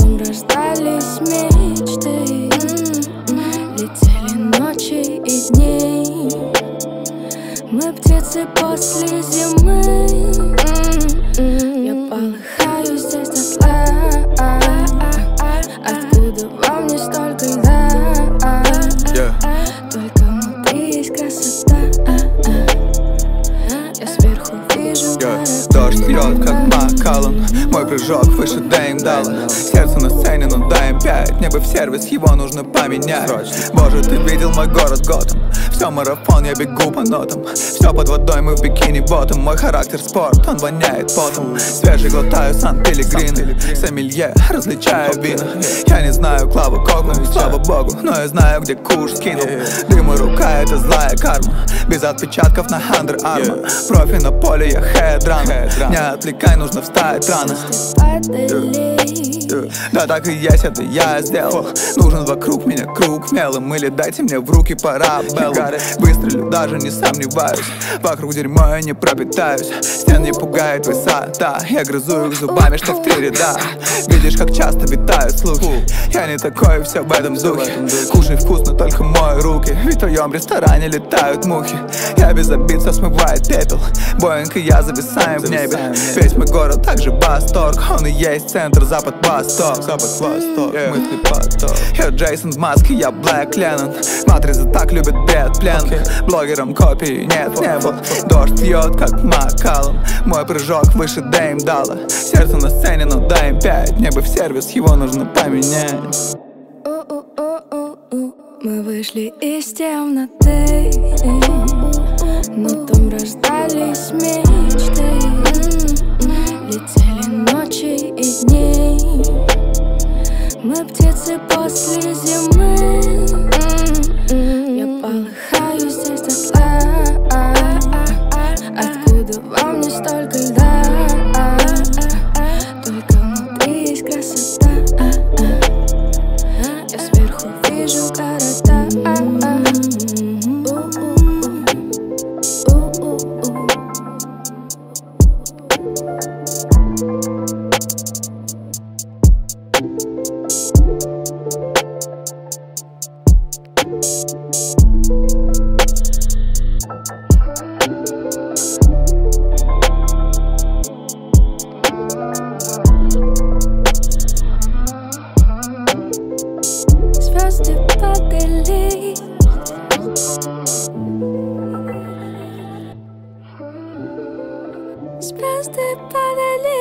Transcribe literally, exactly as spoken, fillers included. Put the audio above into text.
том рождались мечты, летели ночи и дни. Мы птицы после зимы. Я полыхаю здесь дотла. Откуда во мне столько льда? Только внутри есть красота. Я сверху вижу города. Дождь льет, как Маккаллан. Мой прыжок выше Дэйм Далла. Сердце на сцене, но дай пять. Небо в сервис, его нужно поменять. Боже, ты видел мой город Готэм. Все марафон, я бегу по нотам. Все под водой, мы в бикини-ботом. Мой характер спорт, он воняет потом. Свежий глотаю Сан-Пелегрино. Сомелье, различаю вина. Я не знаю Клаву Коку, слава богу, но я знаю, где куш скинул. Дым и рука, это злая карма. Без отпечатков на Under Armour. Профи на поле, я хедран. Не отвлекай, нужно встать рано. Да так и есть, это я сделал. Нужен вокруг меня круг мелом. Или дайте мне в руки парабеллу. Выстрелю, даже не сомневаюсь. Вокруг дерьмо я не пропитаюсь. Стен не пугает высота. Я грызу их зубами, что в три ряда. Видишь, как часто витают слухи. Я не такой, все в этом духе. Кушай вкусно, только мои руки. Ведь в твоем ресторане летают мухи. Я без обид, все смывает пепел. Боинг и я зависаем в небе. Весь мой город также восторг. Он и есть центр, запад-восток. Запад-восток, yeah. Мысли поток. Я Джейсон в маске, я Блэк Леннон. Матрица так любит бред пленных. Okay. Блогером копии нет, не был. Дождь льет, как Маккаллан. Мой прыжок выше Дэйм Далла. Сердце на сцене, но дай пять. Небо в сервис, его нужно поменять. Мы вышли из темноты, но там рождались мечты. Летели ночи и дни. Мы птицы после зимы. Я полыхаю здесь дотла. Откуда во мне столько льда? Только внутри есть красота. Я сверху вижу города. Звезды падали. Звезды падали.